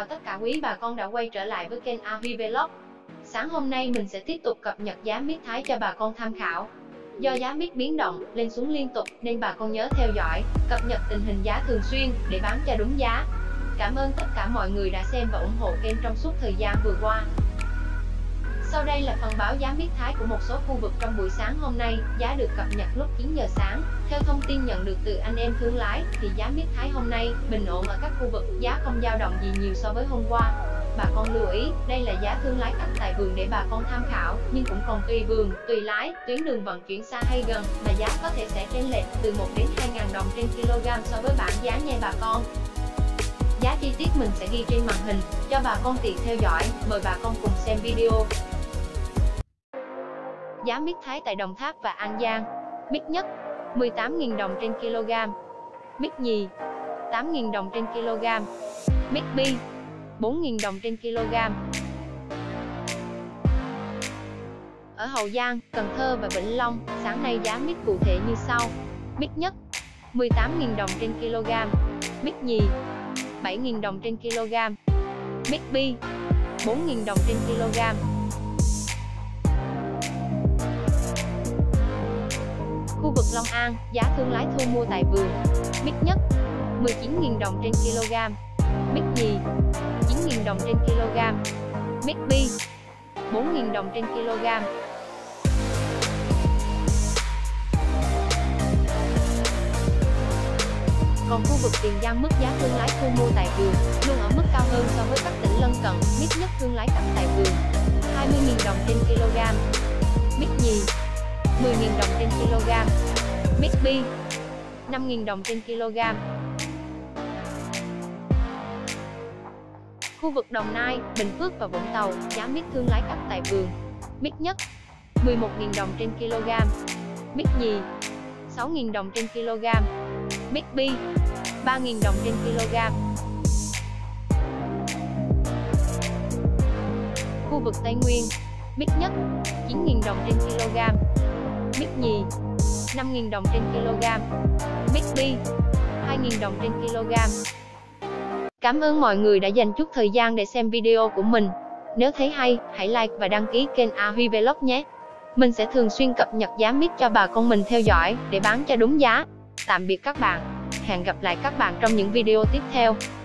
chào tất cả quý bà con đã quay trở lại với kênh AV Vlog. Sáng hôm nay mình sẽ tiếp tục cập nhật giá mít Thái cho bà con tham khảo. Do giá mít biến động, lên xuống liên tục nên bà con nhớ theo dõi, cập nhật tình hình giá thường xuyên để bán cho đúng giá. Cảm ơn tất cả mọi người đã xem và ủng hộ kênh trong suốt thời gian vừa qua. Sau đây là phần báo giá mít Thái của một số khu vực trong buổi sáng hôm nay. Giá được cập nhật lúc 9 giờ sáng. Theo thông tin nhận được từ anh em thương lái, thì giá mít Thái hôm nay bình ổn ở các khu vực, giá không dao động gì nhiều so với hôm qua. Bà con lưu ý, đây là giá thương lái cắt tại vườn để bà con tham khảo, nhưng cũng còn tùy vườn, tùy lái, tuyến đường vận chuyển xa hay gần mà giá có thể sẽ chênh lệch từ 1 đến 2.000 đồng trên kg so với bảng giá nha bà con. Giá chi tiết mình sẽ ghi trên màn hình cho bà con tiện theo dõi. Mời bà con cùng xem video. Giá mít Thái tại Đồng Tháp và An Giang. Mít nhất 18.000 đồng trên kg. Mít nhì 8.000 đồng trên kg. Mít bi 4.000 đồng trên kg. Ở Hậu Giang, Cần Thơ và Vĩnh Long, sáng nay giá mít cụ thể như sau. Mít nhất 18.000 đồng trên kg. Mít nhì 7.000 đồng trên kg. Mít bi 4.000 đồng trên kg. Khu vực Long An, giá thương lái thu mua tại vườn. Mít nhất 19.000 đồng trên kg. Mít nhì 9.000 đồng trên kg. Mít bi 4.000 đồng trên kg. Còn khu vực Tiền Giang, mức giá thương lái thu mua tại vườn luôn ở mức cao hơn so với các tỉnh lân cận. Mít nhất thương lái cắt tại vườn 20.000 đồng trên kg. Mít nhì 10.000 đồng trên kg. Mít bi 5.000 đồng trên kg. Khu vực Đồng Nai, Bình Phước và Vũng Tàu, giá mít thương lái cắt tại vườn. Mít nhất 11.000 đồng trên kg. Mít nhì 6.000 đồng trên kg. Mít bi 3.000 đồng trên kg. Khu vực Tây Nguyên, mít nhất 9.000 đồng trên kg. Mít nhì 5.000 đồng trên kg. Mít bi 2.000 đồng trên kg. Cảm ơn mọi người đã dành chút thời gian để xem video của mình. Nếu thấy hay, hãy like và đăng ký kênh AV Vlog nhé. Mình sẽ thường xuyên cập nhật giá mít cho bà con mình theo dõi để bán cho đúng giá. Tạm biệt các bạn. Hẹn gặp lại các bạn trong những video tiếp theo.